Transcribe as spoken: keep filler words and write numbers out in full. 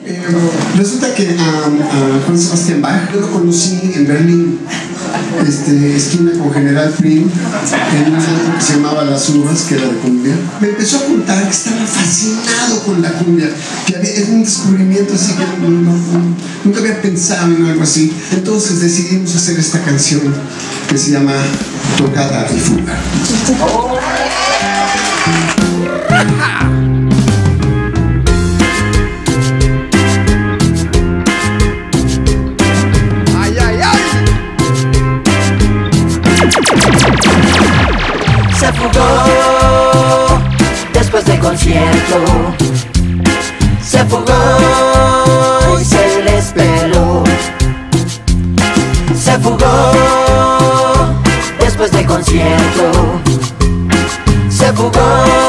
Eh, resulta que a, a Juan Sebastián Bach yo lo conocí en Berlín, este, esquina con General Prim, en un centro que se llamaba Las Uvas, que era de cumbia. Me empezó a contar que estaba fascinado con la cumbia, que había, era un descubrimiento así que no, no, no, nunca había pensado en algo así. Entonces decidimos hacer esta canción que se llama Tocada y Fuga. Se fugó después del concierto, se fugó y se les peló. Se fugó después del concierto, se fugó